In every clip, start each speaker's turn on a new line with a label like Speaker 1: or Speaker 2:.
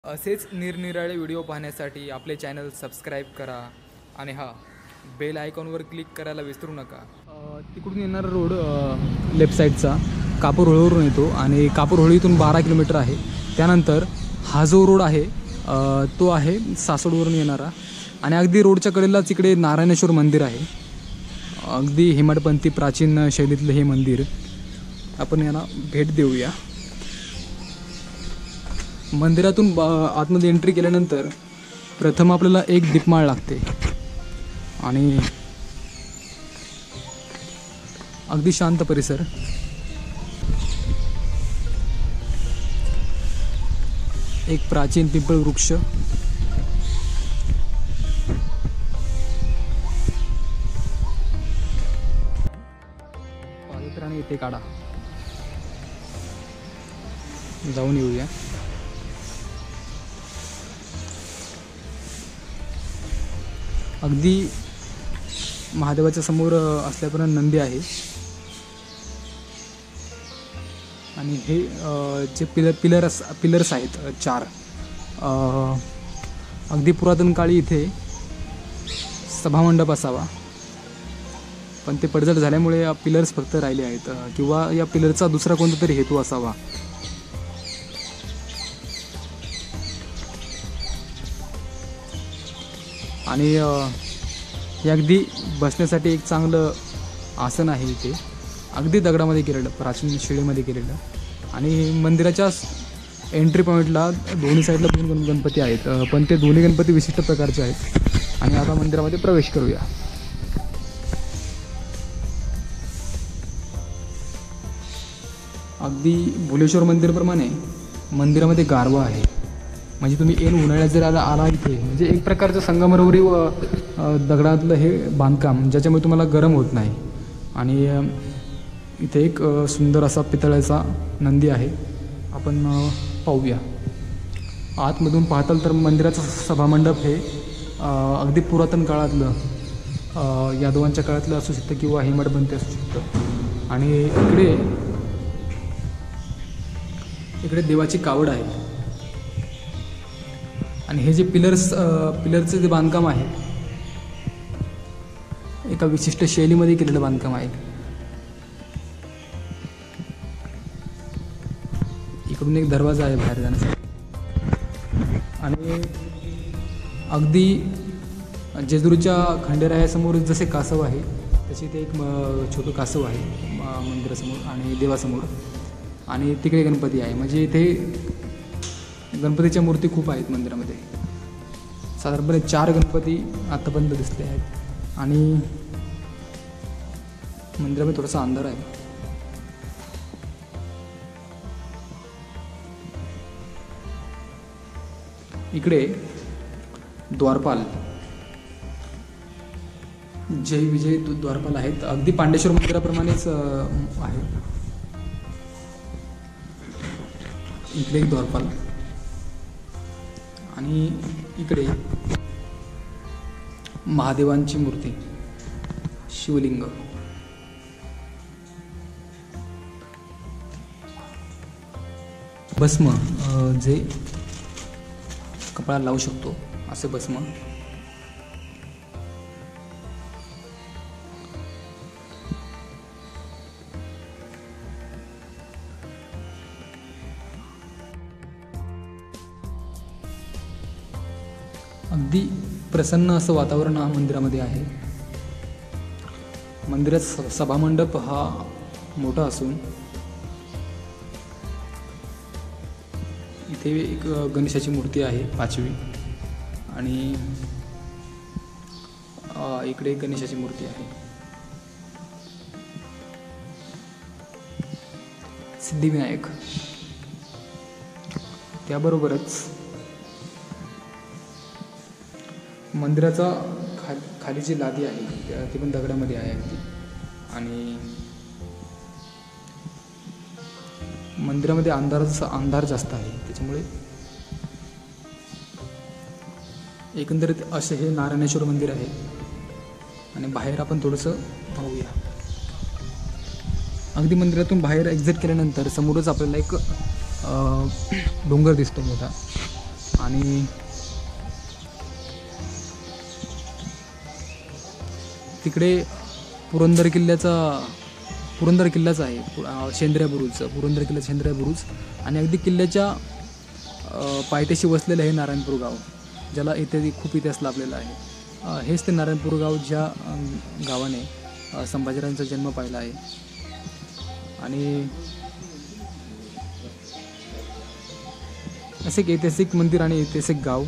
Speaker 1: असेच निरनिराळे व्हिडिओ पाहण्यासाठी आपले चॅनल सबस्क्राईब करा आणि बेल आयकॉनवर क्लिक करायला विसरू नका। तिकडून येणारा रोड लेफ्ट साईडचा कापूरहोळीवरून येतो आणि कापूरहोळीतून 12 किलोमीटर आहे। त्यानंतर हा जो रोड आहे तो आहे सासवडवरून येणारा आणि अगदी रोडच्या कडेलाच इकडे नारायणेश्वर मंदिर आहे। अगदी हेमाडपंथी प्राचीन शैलीतलं हे मंदिर, आपण यांना भेट देऊया। मंदिरातून आतमध्ये एंट्री केल्यानंतर प्रथम आपल्याला एक दीपमाळ लागते आणि अगदी शांत परिसर। एक प्राचीन पिंपळ वृक्ष, पादत्राणे इथे काढा, जाऊन येऊया। अगदी महादेवाच्या समोर असल्यापर्यंत नंदी आहे आणि हे जे पिलर्स आहेत 4, अगदी पुरातन काळी इथे सभामंडप असावा, पण ते पडझड झाल्यामुळे पिलर्स फक्त राहिले आहेत किंवा या पिलरचा दुसरा कोणता तरी हेतू असावा। आणि हे अगदी बसण्यासाठी एक चांगलं आसन आहे इथे, अगदी दगडामध्ये केलेलं, प्राचीन शिळेमध्ये केलेलं। आणि मंदिराच्या एंट्री पॉईंटला दोन्ही साईडला 2 गणपती आहेत, पण ते दोन्ही गणपती विशिष्ट प्रकारचे आहेत। आणि आता मंदिरामध्ये प्रवेश करूया। अगदी भुलेश्वर मंदिरप्रमाणे मंदिरामध्ये गारवा आहे, म्हणजे तुम्ही उन्हाळ्यात जर आला इथे, म्हणजे एक प्रकारचं संगमरवरी व दगडातलं हे बांधकाम, ज्याच्यामुळे तुम्हाला गरम होत नाही। आणि इथे एक सुंदर असा पितळाचा नंदी आहे, आपण पाहूया। आतमधून पाहताल तर मंदिराचं सभामंडप हे अगदी पुरातन काळातलं, यादवांच्या काळातलं असू शकतं किंवा हेमाडपंथी असू शकतं। आणि इकडे देवाची कावड आहे आणि हे जे पिलरचं जे बांधकाम आहे एका विशिष्ट शैलीमध्ये केलेलं बांधकाम आहे। इकडून एक दरवाजा आहे बाहेर जाण्यासाठी आणि अगदी जेजुरीच्या खंडेरायासमोर जसे कासव आहे तसे ते एक छोटं कासव आहे मंदिरासमोर आणि देवासमोर। आणि तिकडे गणपती आहे, म्हणजे इथे गणपतीच्या मूर्ती खूप आहेत मंदिरामध्ये, साधारणपणे 4 गणपती आतापर्यंत दिसले आहेत। आणि मंदिरामध्ये थोडासा अंधार आहे। इकडे द्वारपाल, जय विजय द्वारपाल आहेत, अगदी पांडेश्वर मंदिराप्रमाणेच आहे। इकडे एक द्वारपाल आणि इकडे महादेवांची मूर्ती, शिवलिंग। भस्म, जे कपाळाला लावू शकतो असे भस्म। अगदी प्रसन्न असं वातावरण हा मंदिरामध्ये आहे। मंदिरात सभामंडप हा मोठा असून इथे एक गणेशाची मूर्ती आहे 5वी आणि इकडे एक गणेशाची मूर्ती आहे। सिद्धिविनायक, त्याबरोबरच मंदिराचा खाली जी लादी आहे ती पण दगडामध्ये आहे अगदी। आणि मंदिरामध्ये अंधार जास्त आहे, त्याच्यामुळे एकंदरीत असे हे नारायणेश्वर मंदिर आहे। आणि बाहेर आपण थोडंसं पाहूया। अगदी मंदिरातून बाहेर एक्झिट केल्यानंतर समोरच आपल्याला एक डोंगर दिसतो मोठा आणि तिकडे पुरंदर किल्ल्याचं आहे, शेंद्र्या बुरुजचं पुरंदर किल्ल्याचं शेंद्र्या बुरुज. आणि अगदी किल्ल्याच्या पायथ्याशी वसलेलं हे नारायणपूर गाव, ज्याला खूप इतिहास लाभलेला आहे. हेच ते नारायणपूर गाव ज्या गावाने संभाजीराजांचा जन्म पाहिला आहे. आणि असे एक ऐतिहासिक मंदिर आणि ऐतिहासिक गाव.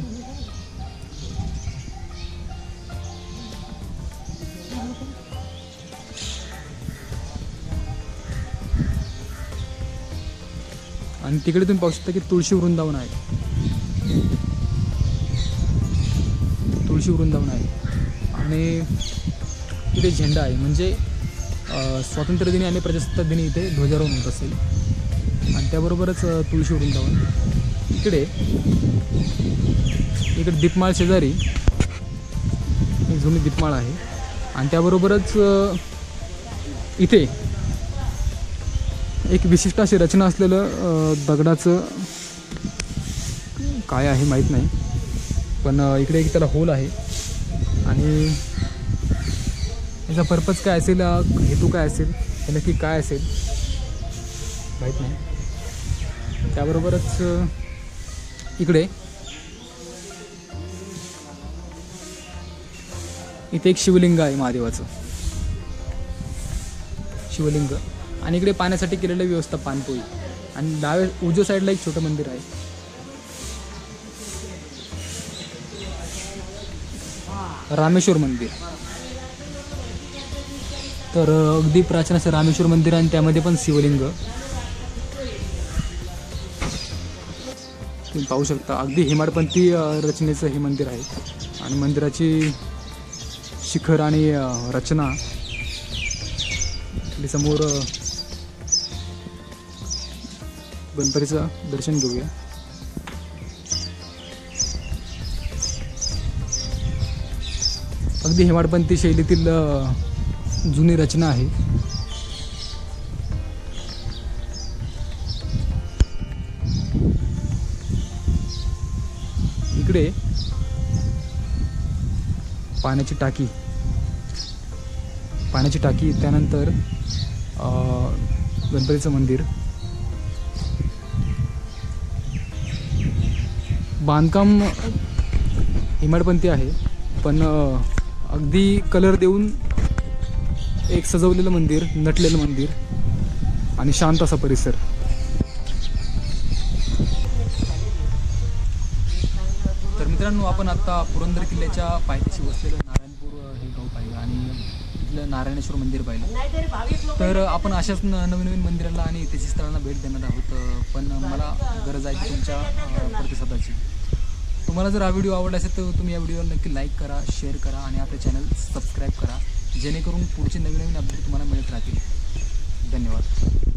Speaker 1: आणि तिकडे तुम्ही पाहू शकता की तुळशी वृंदावन आहे. आणि इथे झेंडा आहे, म्हणजे स्वातंत्र्य दिनी आणि प्रजासत्ताक दिनी इथे ध्वजारोहण होत असेल. आणि त्याबरोबरच तुळशी वृंदावन. इकडे दीपमाळ शेजारी एक जुनी दीपमाळ आहे. आणि त्याबरोबरच इथे एक विशिष्ट अशी रचना असलेलं दगडाचं काय आहे माहीत नाही, पण इकडे एक त्याला होल आहे. आणि याचा पर्पज काय असेल, हेतू काय असेल, हे नक्की काय असेल माहीत नाही. त्याबरोबरच इकडे इथे एक शिवलिंग आहे, महादेवाचं शिवलिंग. आणि इकडे पाण्यासाठी केलेलं व्यवस्था पाणपोई. आणि उजव्या साईडला एक छोटं मंदिर आहे. रामेश्वर मंदिर. तर अगदी प्राचीन असं रामेश्वर मंदिर, आणि त्यामध्ये पण शिवलिंग तुम्ही पाहू शकता. अगदी हेमाडपंथी रचनेचं हे मंदिर आहे. आणि मंदिराची शिखर आणि रचना समोर गणपतीचं दर्शन घेऊया. अगदी हेमाडपंथी शैलीतील जुनी रचना आहे. इकडे पाण्याची टाकी, त्यानंतर गणपतीचं मंदिर. बांधकाम हेमाडपंथी आहे, पण अगदी कलर देऊन एक सजवलेलं मंदिर, नटलेलं मंदिर आणि शांत असा परिसर. तर मित्रांनो, आपण आता पुरंदर किल्ल्याच्या पायथ्याशी वसलेलं नारायणपूर हे गाव पाहिलं आणि इथलं नारायणेश्वर मंदिर पाहिलं. तर आपण अशाच नवीन मंदिराला आणि ऐतिहासिक स्थळांना भेट देणार आहोत. पण मला गरज आहे तुमच्या प्रतिसादाची. तुम्हाला जर हा व्हिडिओ आवडला असेल तर तुम्ही या व्हिडिओला नक्की लाईक करा, शेअर करा आणि आपले चॅनल सबस्क्राईब करा, जेणेकरून पुढचे नवीन अपडेट तुम्हाला मिळत राहतील. धन्यवाद.